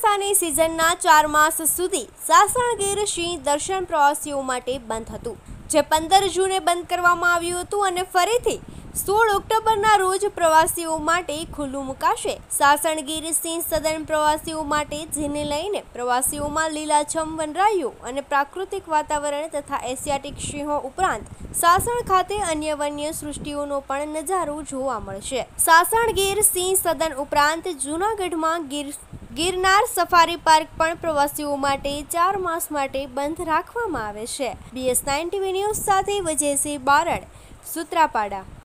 ચોમાસાની સિઝનના 4 માસ સુધી સાસણ ગીર સિંહ દર્શન પ્રવાસીઓ માટે બંધ હતું, જે 15 જૂને બંધ કરવામાં આવ્યું હતું અને ફરીથી 16 ઓક્ટોબરના રોજ પ્રવાસીઓ માટે ખુલ્લું મુકાશે। સાસણ ગીર સિંહ સદન પ્રવાસીઓ માટે, જેને લઈને પ્રવાસીઓમાં લીલાછમ વનરાઈઓ અને પ્રાકૃતિક વાતાવરણ તથા એશિયાટિક સિંહો ઉપરાંત સાસણ ખાતે અન્ય વન્ય સૃષ્ટિઓનો પણ નજારો જોવા મળશે। સાસણ ગીર સિંહ સદન ઉપરાંત જૂનાગઢમાં ગિરનાર સફારી પાર્ક પણ પ્રવાસીઓ માટે 4 માસ માટે બંધ રાખવામાં આવે છે। BS9 TV ન્યૂઝ સાથે વિજયસિંહ બારડ, સૂત્રાપાડા।